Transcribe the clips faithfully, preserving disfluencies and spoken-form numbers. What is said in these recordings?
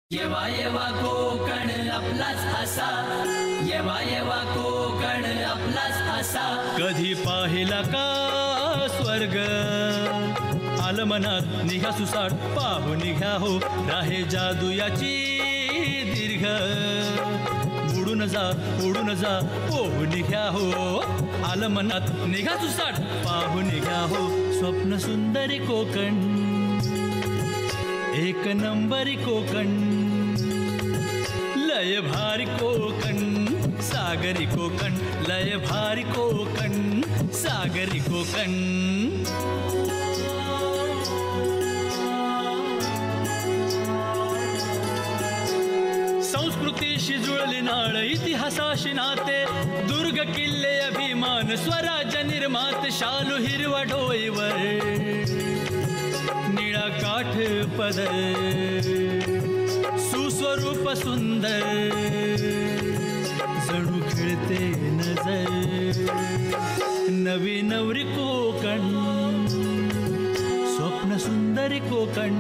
येवा येवा कोकण आपलाच असा, येवा येवा कोकण आपलाच असा। कधी पाहिला का स्वर्ग, आलं मनात निघा सुसाट पाहू निघा हो, राहे जादू याची दीर्घ। उडून जा उडून जा पोहू निघा हो, आलं मनात निघा सुसाट पाहू निघा हो। स्वप्न सुंदरी कोकण, एक नंबरी कोकण, लय भारी कोकण सागरी कोकण, लय भारी कोकण सागरी कोकण। संस्कृतीशी जुळली नाळ, इतिहासाशी नाते, दुर्ग किल्ले अभिमान, स्वराज्य निर्मात, शालू हिरवा डोईवर, निळा काठ पदर, सुस्वरूप सुंदर, जणू खेळते नजर। नवी नवरी कोकण, स्वप्न सुंदरी कोकण,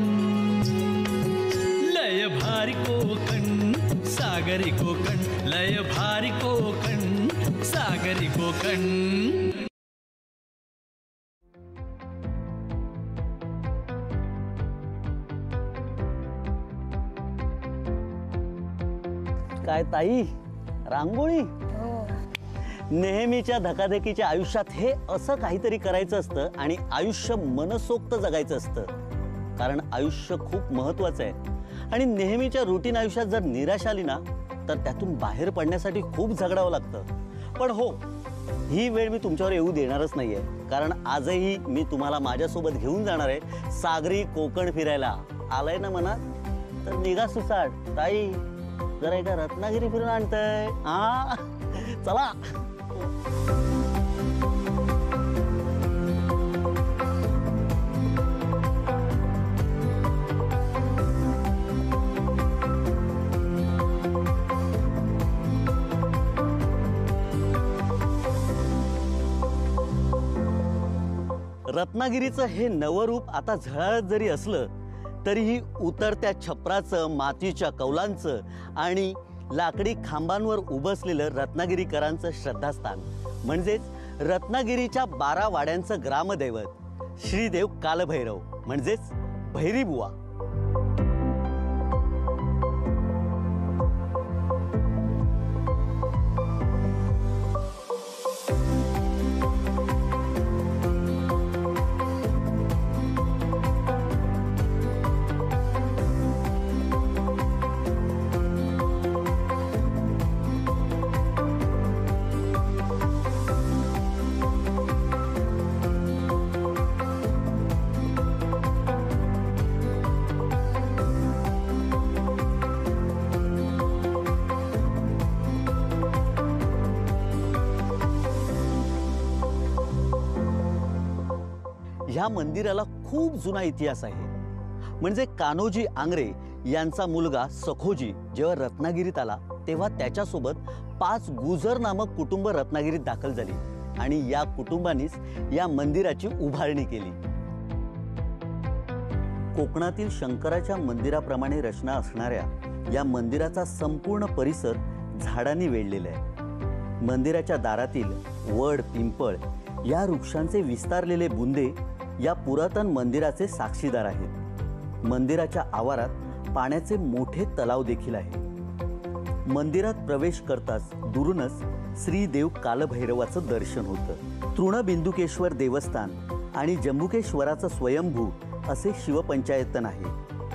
लय भारी कोकण सागरी कोकण, लय भारी कोकण सागरी कोकण। काय ताई, रांगोळी? नेहमीच्या धकाधकीच्या आयुष्यात हे असं काहीतरी करायचं असतं आणि आयुष्य मनसोक्त जगायचं असतं। कारण आयुष्य खूप महत्त्वाचं आहे आणि नेहमीच्या रुटीन आयुष्यात जर निराशा आली ना तर त्यातून बाहेर पडण्यासाठी खूप झगडावं लागतं। पण हो, ही वेळ मी तुमच्यावर येऊ देणारच नाहीये, कारण आजही मी तुम्हाला माझ्यासोबत घेऊन जाणार आहे सागरी कोकण फिरायला। आलंय ना मनात तर निघा सुसाट। ताई, जरा एका रत्नागिरी फिरून आणतंय। हा चला। रत्नागिरीचं हे नवरूप आता झळाळत जरी असलं तरीही उतरत्या छपराचं, मातीच्या कौलांचं आणि लाकडी खांबांवर उभसलेलं रत्नागिरीकरांचं श्रद्धास्थान म्हणजेच रत्नागिरीच्या बारा वाड्यांचं ग्रामदैवत श्रीदेव कालभैरव म्हणजेच भैरीबुवा। ह्या मंदिराला खूप जुना इतिहास आहे। म्हणजे कान्होजी आंग्रे यांचा मुलगा सखोजी जेव्हा रत्नागिरीत आला तेव्हा त्याच्यासोबत पाच गुजर नामक कुटुंब रत्नागिरीत दाखल झाली आणि या कुटुंबांनीच या मंदिराची उभारणी केली। कोकणातील शंकराच्या मंदिराप्रमाणे रचना असणाऱ्या या मंदिराचा संपूर्ण परिसर झाडांनी वेढलेला आहे। मंदिराच्या दारातील वड, पिंपळ या वृक्षांचे विस्तारलेले बुंदे या पुरातन मंदिराचे साक्षीदार आहेत। मंदिराच्या आवारात पाण्याचे मोठे तलाव देखील आहे। मंदिरात प्रवेश करताच दुरूनच श्रीदेव कालभैरवाचं दर्शन होतं। तृणबिंदुकेश्वर देवस्थान आणि जंबुकेश्वराचं स्वयंभू असे शिवपंचायतन आहे।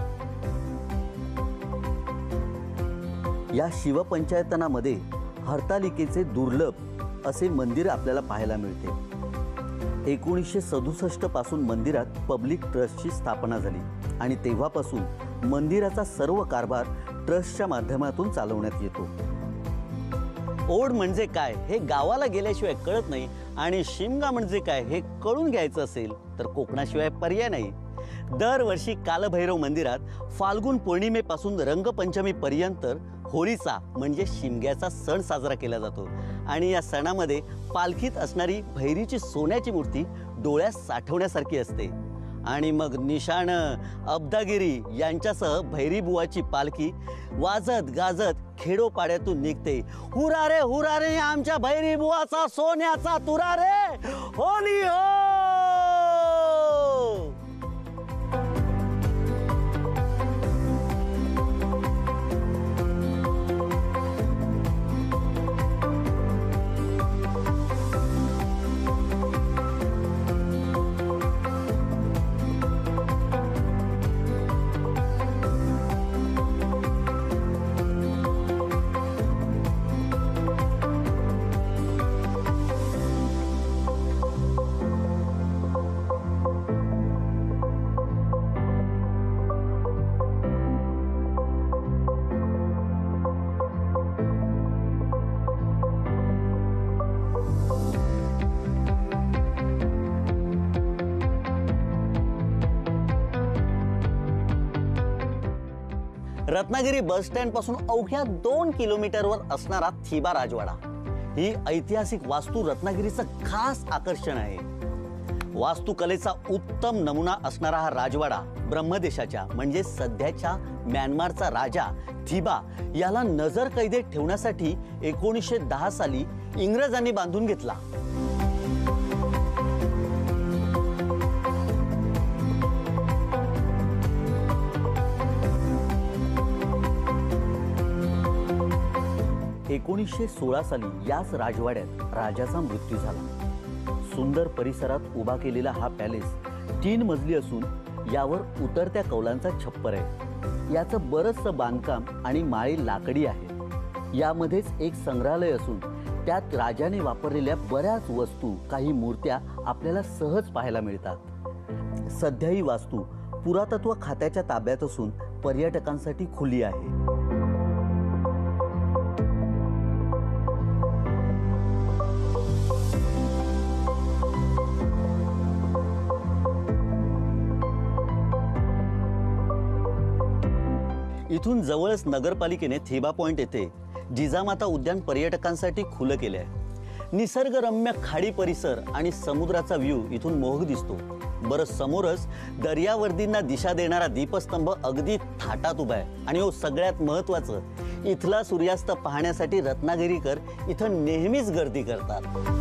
या शिवपंचायतनामध्ये हरतालिकेचे दुर्लभ असे मंदिर आपल्याला पाहायला मिळते। एकोणीसशे सदुसष्ट पासून मंदिरात पब्लिक ट्रस्टची स्थापना झाली आणि तेव्हापासून मंदिराचा सर्व कारभार ट्रस्टच्या माध्यमातून चालवण्यात येतो। ओढ म्हणजे काय हे गावाला गेल्याशिवाय कळत नाही आणि शिमगा म्हणजे काय हे कळून घ्यायचं असेल तर कोकणाशिवाय पर्याय नाही। दरवर्षी कालभैरव मंदिरात फाल्गुन पौर्णिमेपासून रंगपंचमीपर्यंत होळीचा म्हणजे शिमग्याचा सण साजरा केला जातो आणि या सणामध्ये पालखीत असणारी भैरीची सोन्याची मूर्ती डोळ्यात साठवण्यासारखी असते। आणि मग निशाण अब्दागिरी यांच्यासह भैरीबुवाची पालखी वाजत गाजत खेडोपाड्यातून निघते. हुरा रे हुरा रे आमच्या भैरीबुवाचा सोन्याचा तुरा रे, होली हो. रत्नागिरी बस स्टँड पासून अवघ्या दोन किलोमीटरवर असणारा थिबा राजवाडा ही ऐतिहासिक वास्तू रत्नागिरीचं खास आकर्षण आहे. वास्तुकलेचा उत्तम नमुना असणारा हा राजवाडा ब्रह्मदेशाच्या म्हणजे सध्याच्या म्यानमारचा राजा थिबा याला नजर कैदेत ठेवण्यासाठी एकोणीसशे दहा साली इंग्रजांनी बांधून घेतला. एकोणीसशे सोळा साली याच राजवाड्यात राजाचा मृत्यू झाला. सुंदर परिसरात उभा केलेला हा पॅलेस तीन मजली असून यावर उतरत्या कौलांचा छप्पर आहे. याचं बरंचसं बांधकाम आणि माळी लाकडी आहे. यामध्येच एक संग्रहालय असून त्यात राजाने वापरलेल्या बऱ्याच वस्तू, काही मूर्त्या आपल्याला सहज पाहायला मिळतात. सध्या ही वास्तू पुरातत्व खात्याच्या ताब्यात असून पर्यटकांसाठी खुली आहे. इथून जवळच नगरपालिकेने थिबा पॉइंट येथे जिजामाता उद्यान पर्यटकांसाठी खुलं केले आहे. निसर्गरम्य खाडी परिसर आणि समुद्राचा व्ह्यू इथून मोहक दिसतो. बरं, समोरच दर्यावर्दींना दिशा देणारा दीपस्तंभ अगदी थाटात उभा आहे. आणि हो, सगळ्यात महत्त्वाचं, इथला सूर्यास्त पाहण्यासाठी रत्नागिरीकर इथं नेहमीच गर्दी करतात.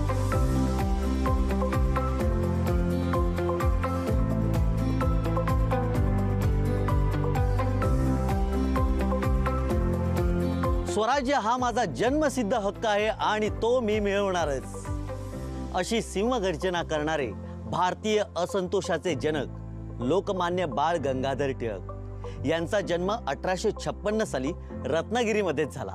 स्वराज्य हा माझा जन्मसिद्ध हक्क आहे आणि तो मी मिळवणारच, अशी सिंहगर्जना करणारे भारतीय असंतोषाचे जनक लोकमान्य बाळ गंगाधर टिळक यांचा जन्म अठराशे छप्पन्न साली रत्नागिरीमध्येच झाला.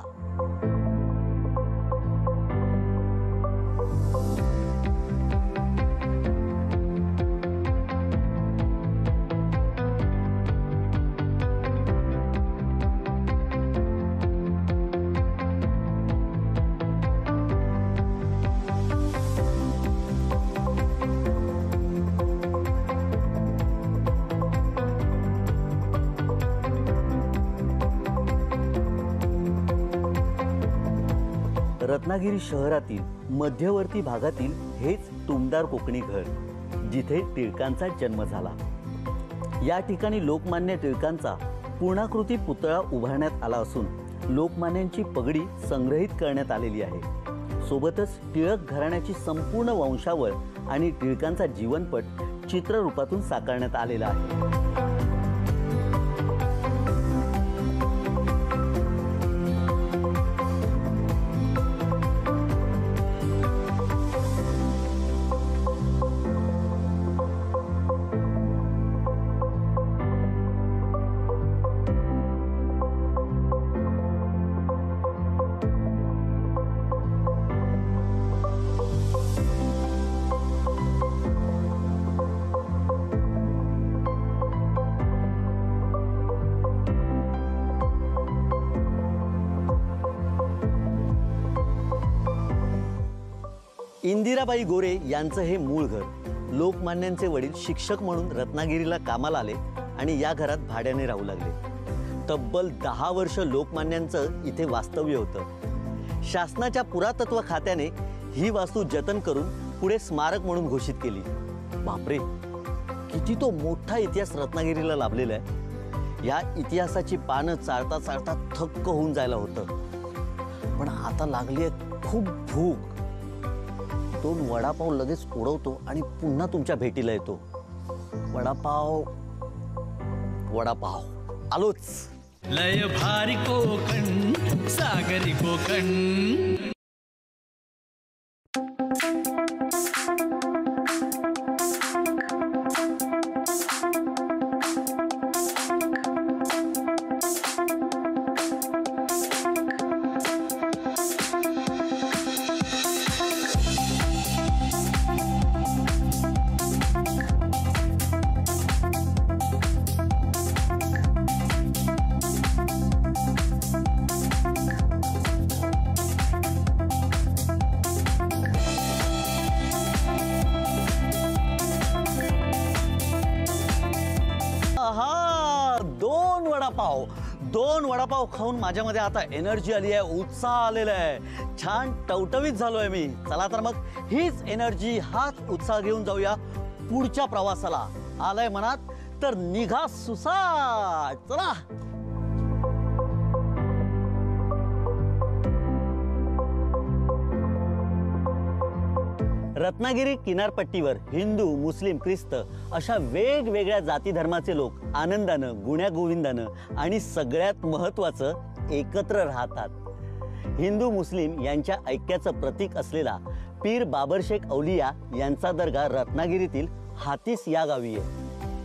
रत्नागिरी शहरातील मध्यवर्ती भागातील हेच टुमदार कोकणी घर, जिथे टिळकांचा जन्म झाला. या ठिकाणी लोकमान्य टिळकांचा पूर्णाकृती पुतळा उभारण्यात आला असून लोकमान्यांची पगडी संग्रहित करण्यात आलेली आहे. सोबतच टिळक घराण्याची संपूर्ण वंशावळ आणि टिळकांचा जीवनपट चित्ररूपातून साकारण्यात आलेला आहे. इंदिराबाई गोरे यांचं हे मूळ घर. लोकमान्यांचे वडील शिक्षक म्हणून रत्नागिरीला कामाला आले आणि या घरात भाड्याने राहू लागले. तब्बल दहा वर्ष लोकमान्यांचं इथे वास्तव्य होतं. शासनाच्या पुरातत्व खात्याने ही वास्तू जतन करून पुढे स्मारक म्हणून घोषित केली. बापरे, किती तो मोठा इतिहास रत्नागिरीला लाभलेला आहे. या इतिहासाची पानं चाळता चाळता थक्क होऊन जायला होतं. पण आता लागली आहे खूप भूक. दोन वडापाव लगेच उडवतो आणि पुन्हा तुमच्या भेटीला येतो. वडापाव वडापाव आलोच. लय भारी कोकण सागरी कोकण. वडापाव दोन वडापाव खाऊन माझ्यामध्ये आता एनर्जी आली आहे, उत्साह आलेला आहे, छान टवटवीत झालोय मी. चला तर मग हीच एनर्जी हाच उत्साह घेऊन जाऊया पुढच्या प्रवासाला. आलंय मनात तर निघा सुसाट. चला. रत्नागिरी किनारपट्टीवर हिंदू, मुस्लिम, ख्रिस्त अशा वेगवेगळ्या जाती धर्माचे लोक आनंदानं, गुण्यागोविंदानं आणि सगळ्यात महत्त्वाचं एकत्र राहतात. हिंदू मुस्लिम यांच्या ऐक्याचं प्रतीक असलेला पीर बाबरशेख औलिया यांचा दर्गा रत्नागिरीतील हातीस या गावी आहे.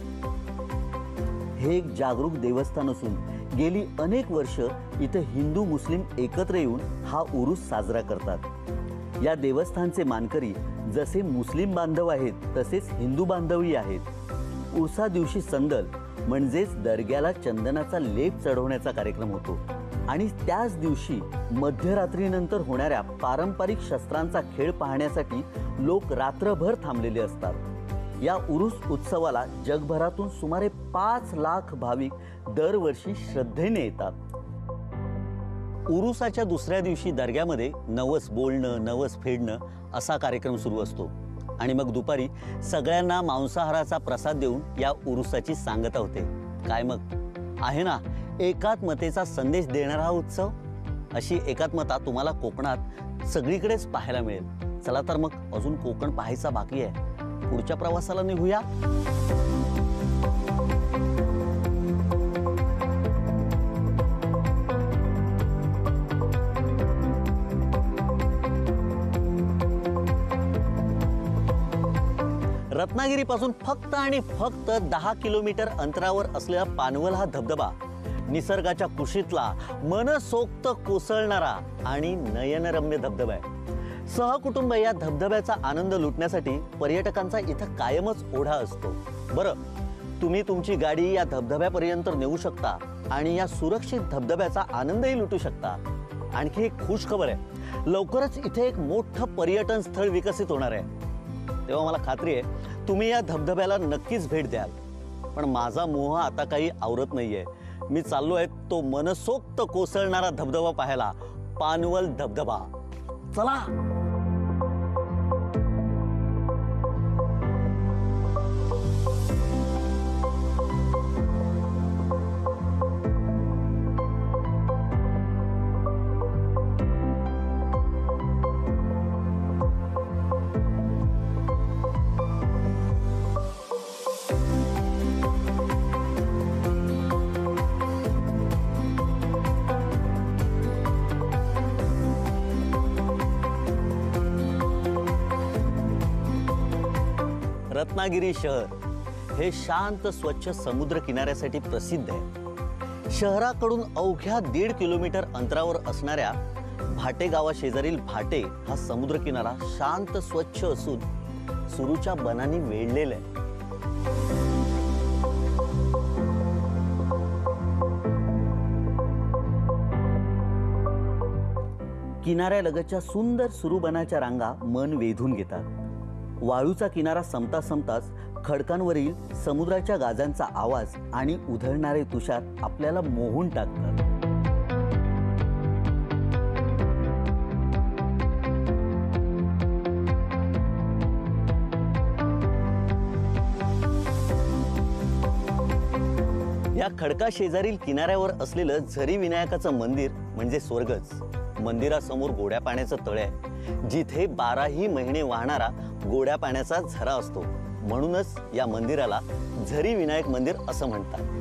हे एक जागरूक देवस्थान असून गेली अनेक वर्ष इथं हिंदू मुस्लिम एकत्र येऊन हा उरूस साजरा करतात. या देवस्थानचे मानकरी जसे मुस्लिम बांधव आहेत तसेच हिंदू बांधवही आहेत. उर्सा दिवशी संदल म्हणजेच दर्ग्याला चंदनाचा लेप चढवण्याचा कार्यक्रम होतो आणि त्याच दिवशी मध्यरात्रीनंतर होणाऱ्या पारंपरिक शस्त्रांचा खेळ पाहण्यासाठी लोक रात्रभर थांबलेले असतात. या उरूस उत्सवाला जगभरातून सुमारे पाच लाख भाविक दरवर्षी श्रद्धेने येतात. उरुसाच्या दुसऱ्या दिवशी दर्ग्यामध्ये नवस बोलणं, नवस फेडणं असा कार्यक्रम सुरू असतो आणि मग दुपारी सगळ्यांना मांसाहाराचा प्रसाद देऊन या उरुसाची सांगता होते. काय मग आहे ना एकात्मतेचा संदेश देणारा हा उत्सव. अशी एकात्मता तुम्हाला कोकणात सगळीकडेच पाहायला मिळेल. चला तर मग अजून कोकण पाहायचा बाकी आहे. पुढच्या प्रवासाला निघूया. रत्नागिरीपासून फक्त आणि फक्त दहा किलोमीटर अंतरावर असलेला पानवल हा धबधबा निसर्गाच्या कुशीतला मनसोक्त कोसळणारा आणि नयनरम्य धबधबा आहे. सहकुटुंब या धबधब्याचा आनंद लुटण्यासाठी पर्यटकांचा इथं कायमच ओढा असतो. बरं, तुम्ही तुमची गाडी या धबधब्यापर्यंत नेऊ शकता आणि या सुरक्षित धबधब्याचा आनंदही लुटू शकता. आणखी एक खुश खबर आहे, लवकरच इथे एक मोठं पर्यटन स्थळ विकसित होणार आहे. तेव्हा मला खात्री आहे तुम्ही या धबधब्याला नक्कीच भेट द्याल. पण माझा मोह आता काही आवरत नाहीये. मी चाललो आहे तो मनसोक्त कोसळणारा धबधबा पाहायला, पानवल धबधबा. चला. रत्नागिरी शहर हे शांत स्वच्छ समुद्र किनाऱ्यासाठी प्रसिद्ध आहे. शहराकडून अवघ्या दीड किलोमीटर अंतरावर असणाऱ्या भाटे गावाशेजारील भाटे हा समुद्रकिनारा शांत स्वच्छ असून सुरूच्या बनांनी वेढलेला आहे. किनाऱ्यालगतच्या सुंदर सुरूबनाच्या रांगा मन वेधून घेतात. वाळूचा किनारा संपता संपताच खडकांवरील समुद्राच्या गाजांचा आवाज आणि उधळणारे तुषार आपल्याला मोहून टाकतात. या खडका शेजारील किनाऱ्यावर असलेलं झरी विनायकाचं मंदिर म्हणजे स्वर्गच. मंदिरासमोर गोड्या पाण्याचं तळ आहे, जिथे बाराही महिने वाहणारा गोड्या पाण्याचा झरा असतो. म्हणूनच या मंदिराला झरी विनायक मंदिर असं म्हणतात.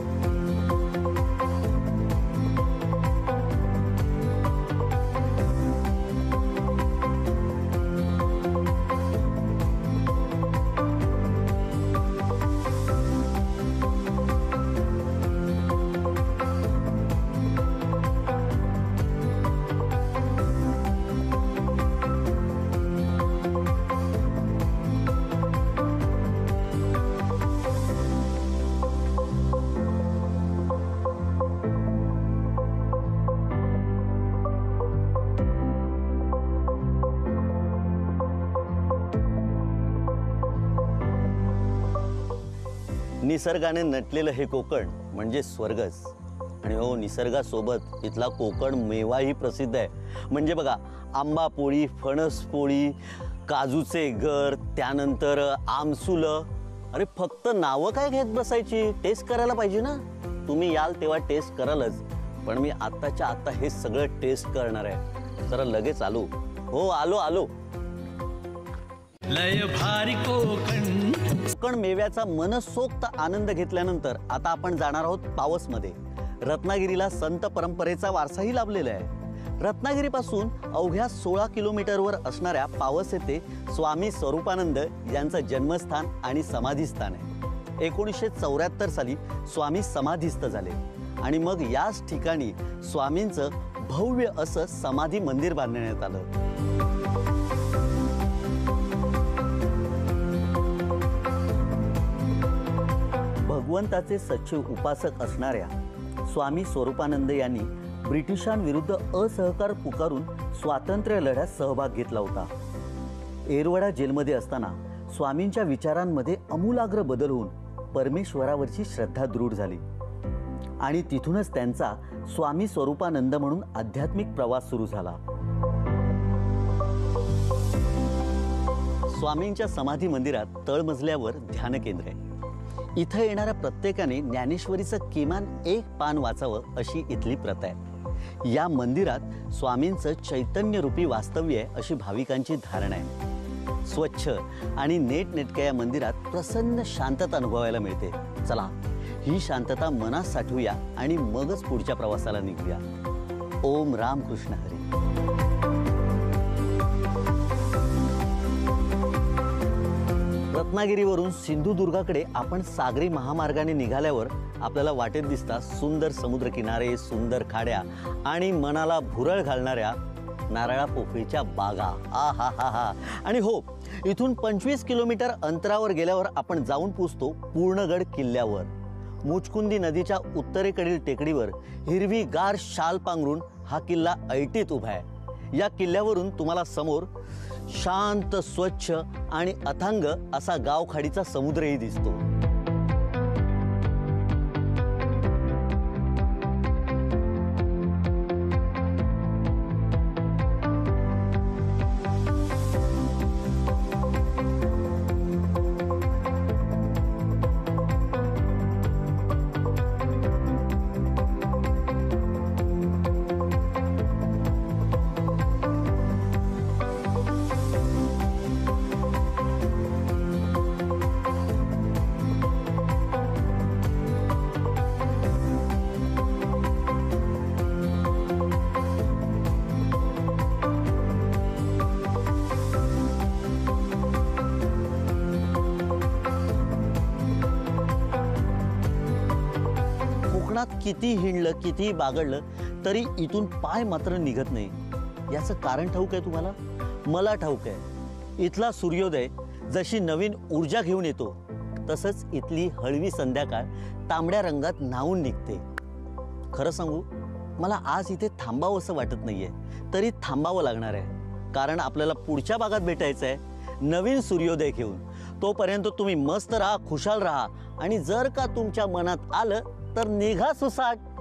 निसर्गाने नटलेलं हे कोकण म्हणजे स्वर्गच. आणि हो, निसर्गासोबत इथला कोकण मेवाही प्रसिद्ध आहे. म्हणजे बघा, आंबा पोळी, फणस पोळी, काजूचे घर, त्यानंतर आमसुलं. अरे फक्त नावं काय घेत बसायची, टेस्ट करायला पाहिजे ना. तुम्ही याल तेव्हा टेस्ट करालच, पण मी आत्ताच्या आत्ता हे सगळं टेस्ट करणार आहे. जरा लगेच आलो. हो, आलो आलो. लय भारी कोकण. कोकण मेव्याचा मनसोक्त आनंद घेतल्यानंतर आता आपण जाणार आहोत पावसमध्ये. रत्नागिरीला संत परंपरेचा वारसाही लाभलेला आहे. रत्नागिरीपासून अवघ्या सोळा किलोमीटरवर असणाऱ्या पावस येथे स्वामी स्वरूपानंद यांचं जन्मस्थान आणि समाधीस्थान आहे. एकोणीसशे चौऱ्याहत्तर साली स्वामी समाधीस्थ झाले आणि मग याच ठिकाणी स्वामींचं भव्य असं समाधी मंदिर बांधण्यात आलं. भगवंताचे सच्चे उपासक असणाऱ्या स्वामी स्वरूपानंद यांनी ब्रिटिशांविरुद्ध असहकार पुकारून स्वातंत्र्य लढ्यात सहभाग घेतला होता. येरवडा जेलमध्ये असताना स्वामींच्या विचारांमध्ये आमूलाग्र बदल होऊन परमेश्वरावरची श्रद्धा दृढ झाली आणि तिथूनच त्यांचा स्वामी स्वरूपानंद म्हणून आध्यात्मिक प्रवास सुरू झाला. स्वामींच्या समाधी मंदिरात तळमजल्यावर ध्यान केंद्र आहे. इथं येणाऱ्या प्रत्येकाने ज्ञानेश्वरीचं किमान एक पान वाचावं अशी इथली प्रथा आहे. या मंदिरात स्वामींचं चैतन्यरूपी वास्तव्य आहे अशी भाविकांची धारणा आहे. स्वच्छ आणि नीटनेटक्या या मंदिरात प्रसन्न शांतता अनुभवायला मिळते. चला, ही शांतता मनात साठवूया आणि मगच पुढच्या प्रवासाला निघूया. ओम राम कृष्ण हरी. रत्नागिरीवरून सिंधुदुर्गाकडे आपण सागरी महामार्गाने निघाल्यावर आपल्याला वाटेत दिसतात सुंदर समुद्रकिनारे, सुंदर खाड्या आणि मनाला भुरळ घालणाऱ्या नारळा पोफळीच्या बागा. आ हा हा हा. आणि हो, इथून पंचवीस किलोमीटर अंतरावर गेल्यावर आपण जाऊन पोचतो पूर्णगड किल्ल्यावर. मुचकुंदी नदीच्या उत्तरेकडील टेकडीवर हिरवी गार शाल पांघरून हा किल्ला ऐटीत उभा आहे. या किल्ल्यावरून तुम्हाला समोर शांत, स्वच्छ आणि अथांग असा गावखाडीचा समुद्रही दिसतो. किती हिंडलं, किती बागडलं तरी इथून पाय मात्र निघत नाही. याचं कारण ठाऊक आहे तुम्हाला? मला ठाऊक आहे. इथला सूर्योदय जशी नवीन ऊर्जा घेऊन येतो, तसंच इथली हळवी संध्याकाळ तांबड्या रंगात न्हावून निघते. खरं सांगू, मला आज इथे थांबावं असं वाटत नाहीये, तरी थांबावं लागणार आहे. कारण आपल्याला पुढच्या भागात भेटायचं आहे नवीन सूर्योदय घेऊन. तोपर्यंत तुम्ही मस्त राहा, खुशाल राहा आणि जर का तुमच्या मनात आलं तर निघा सुसाट.